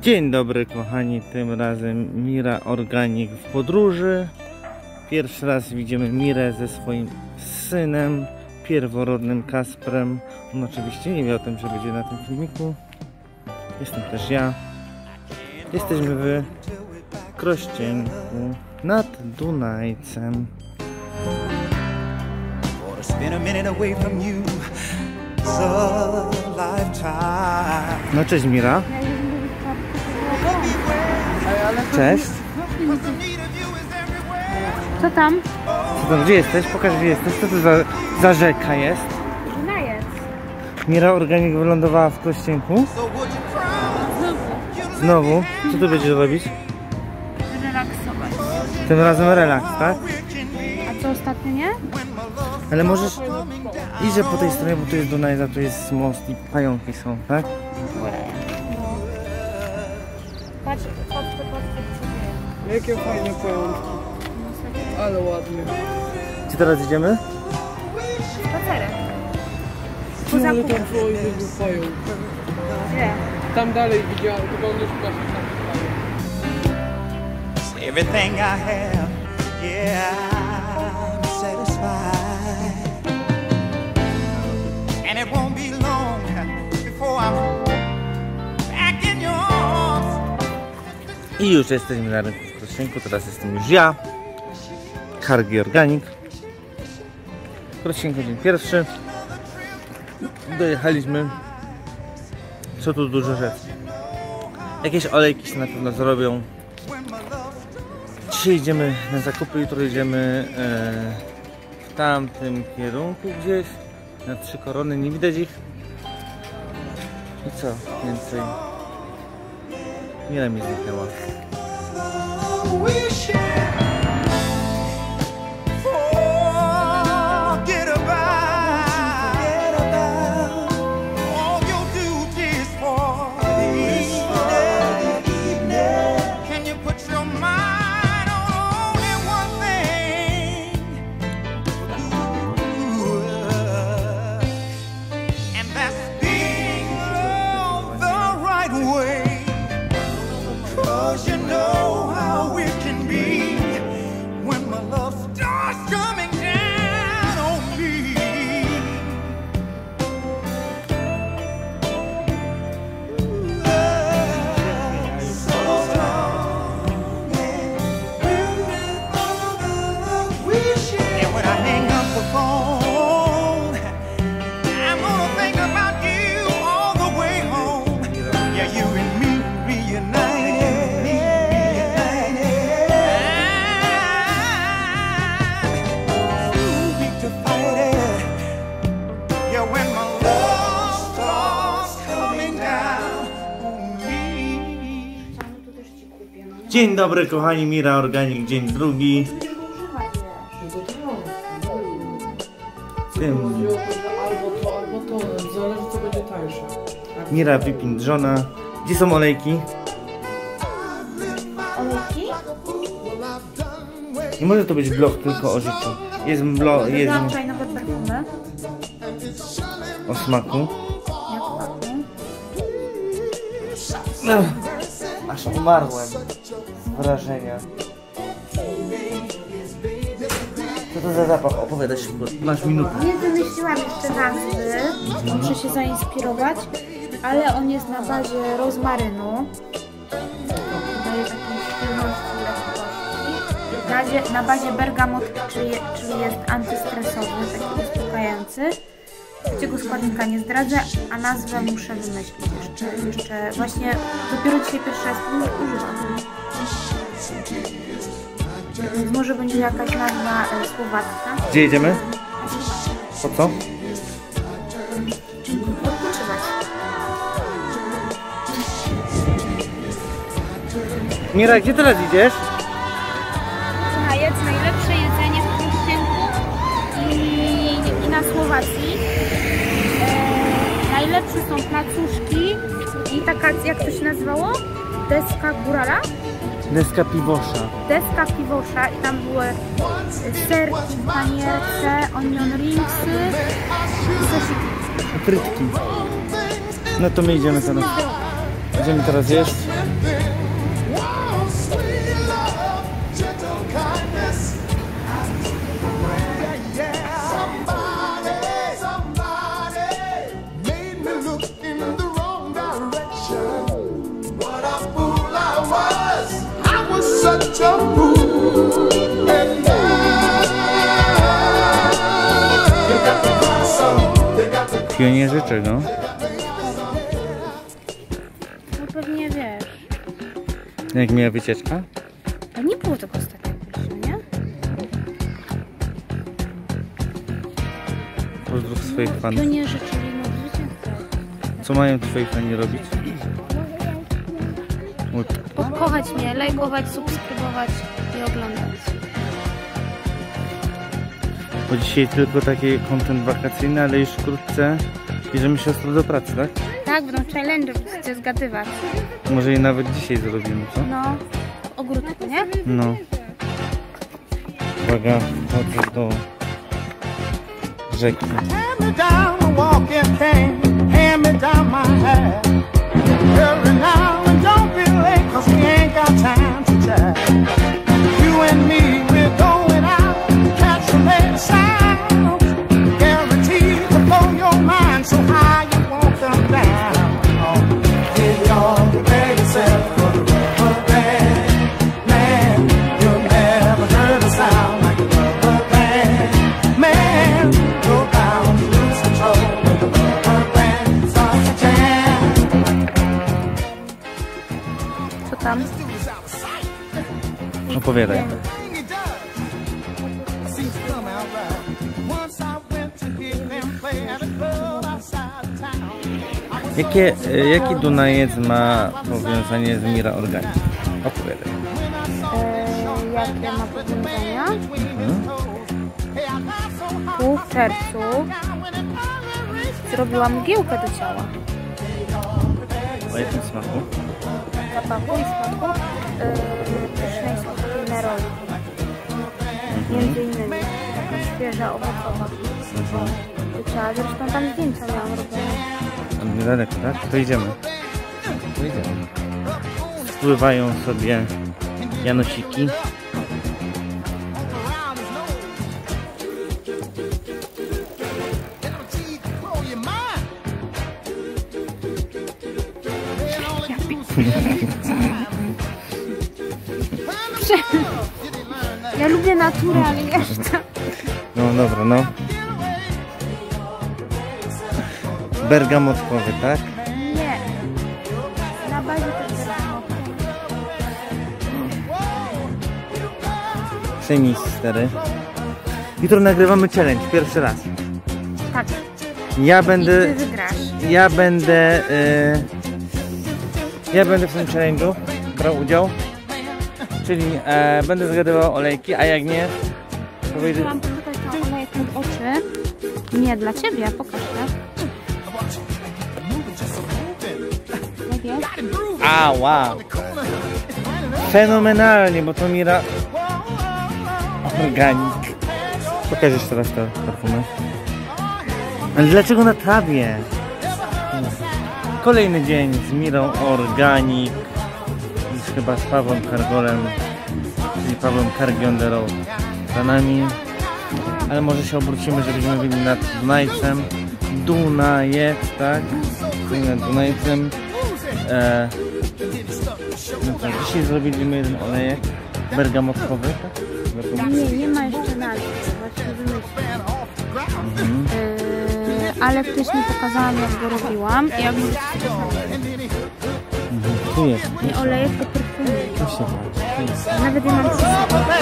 Dzień dobry kochani, tym razem Mira Organic w podróży. Pierwszy raz widzimy Mirę ze swoim synem pierworodnym Kasprem. On oczywiście nie wie o tym, że będzie na tym filmiku. Jestem też ja. Jesteśmy w Krościenku nad Dunajcem. No cześć Mira. Cześć. Co tam? Co tam, gdzie jesteś? Pokaż gdzie jesteś. Co to za rzeka jest? Dunajec. Mira Organic wylądowała w Krościenku. Znowu? Co tu będziesz robić? Relaksować. Tym razem relaks, tak? A co ostatnio nie? Ale możesz iść po tej stronie, bo tu jest Dunajec, a tu jest most i pająki są, tak? Patrz. Jakie fajne pajączki. Ale ładnie. Gdzie teraz idziemy? Spacerek. No, ale tam było i był pająk. Gdzie? Tam dalej widziałem, tylko on już patrzył tam pająk. Everything I have, yeah, I'm satisfied. And it won't be long before I'm back in your arms. I już jesteśmy na rynku w Krościenku, teraz jestem już ja, Cargi Organic. Krościenku dzień pierwszy. Dojechaliśmy. Co tu dużo rzeczy. Jakieś olejki się na pewno zrobią. Dzisiaj idziemy na zakupy, jutro idziemy w tamtym kierunku gdzieś. Na Trzy Korony, nie widać ich. I co więcej? Mira mi zniknęła. Dzień dobry kochani, Mira Organic, dzień drugi. Albo to, zależy co będzie tańsze. Mira wypindrzona. Gdzie są olejki? Olejki? Nie może to być blog tylko o życiu. Jest blog, jest Wczoraj nowe perfumy. o smaku. Jak smaku? Aż umarłem z wrażenia. Co to za zapach? Opowiadaj szybko, masz minutę. Nie wymyśliłam jeszcze nazwy. Muszę się zainspirować. Ale on jest na bazie rozmarynu. Daje taką przyjemność i lekkości. Na bazie bergamotki, czyli jest antystresowy, taki uspokajający. Trzeciego składnika nie zdradzę, a nazwę muszę wymyślić jeszcze właśnie dopiero dzisiaj pierwszy raz używam. Więc może będzie jakaś nazwa słowacka. Gdzie jedziemy? Po co? Odpoczywać. Mira, gdzie teraz idziesz? Słuchaj, jedz najlepsze jedzenie w Krościenku i na Słowacji. Najlepsze są placuszki i taka, jak to się nazywało? Deska górala? Deska piwosza. Deska piwosza i tam były serki w panierce, onion ringsy i sosiki. Frytki. No to my idziemy teraz. Idziemy teraz jeść. such a fool. And you got to buy some, you got to. Pionierzy czego? No pewnie wiesz. Jak miała wycieczka? A nie było tego ostatnio, nie? Pozdrów swoich fanów. Pionierzy, czyli no zwycięzcy. Co mają twoi fani robić? Kochać mnie, lajkować, subskrybować i oglądać. Bo dzisiaj tylko taki content wakacyjny, ale już wkrótce bierzemy się ostro do pracy, tak? Tak, będą challenge, będziecie zgadywać. Może i nawet dzisiaj zrobimy, co? No, w ogródku, nie? No. Uwaga, wchodzę do rzeki. Hand me down a walking cane, hand me down my hat. Hurry now and don't be late, 'cause we ain't got time to chat. You and me, we're going out, catch some late sound. Guaranteed to blow your mind so high you won't come down. Get on, prepare yourself for the rubber band. Man, you've never heard a sound like a rubber band. Man, you're bound to lose control when the rubber band starts to jam. Co tam? Opowiadaj. Jaki Dunajec ma powiązanie z Mira Organic? Opowiadaj. Jakie ma powiązania? Tu w czerwcu zrobiłam mgiełkę do ciała. O jakim smaku? Zapachu i smaku pysznej słodkiej neroli. Między innymi taka świeża, owocowa do ciała. Zresztą tam zdjęcia miałam robione. Niedaleko, tak? To idziemy. To idziemy. Spływają sobie janosiki. Ja lubię naturę, ale jeszcze. No dobra, no. Bergamotkowy, tak? Nie. Na bazie też bergamotu. Przemis 4. Jutro nagrywamy challenge, pierwszy raz. Tak. Ja I będę... ty wygrasz. Ja będę w tym challenge'u brał udział. Czyli będę zgadywał olejki, a jak nie, to wyjdę... Chciałam pokazać na olejek pod oczy. Nie, dla ciebie, pokaż, tak? Jak jest? A, wow! Fenomenalnie, bo to Mira Organic. Pokaż jeszcze raz te perfumy. Ale dlaczego na trawie? Kolejny dzień z Mirą Organic. Już chyba z Pawłem Kargolem, czyli Pawłem Kargionderą za nami. Ale może się obrócimy, żebyśmy byli nad Dunajcem. Dunajec, tak? Nad Dunajcem. No to dzisiaj zrobiliśmy jeden olejek bergamotkowy, tak? Nie ma jeszcze nazwy, właśnie wymyśliłam. Ale wcześniej pokazałam, jak go robiłam i jak możecie Tu jest. nie olejek, to perfumy. Tu się Nawet ja mam przy sobie.